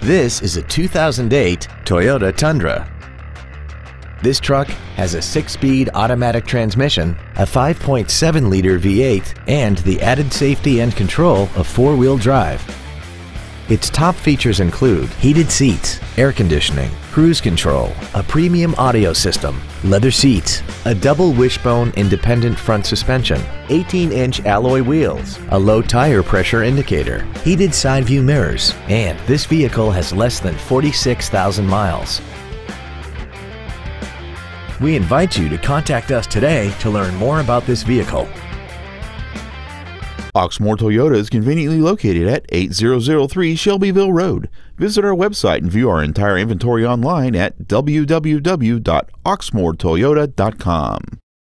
This is a 2008 Toyota Tundra. This truck has a 6-speed automatic transmission, a 5.7-liter V8, and the added safety and control of 4-wheel drive. Its top features include heated seats, air conditioning, cruise control, a premium audio system, leather seats, a double wishbone independent front suspension, 18-inch alloy wheels, a low tire pressure indicator, heated side view mirrors, and this vehicle has less than 46,000 miles. We invite you to contact us today to learn more about this vehicle. Oxmoor Toyota is conveniently located at 8003 Shelbyville Road. Visit our website and view our entire inventory online at www.oxmoortoyota.com.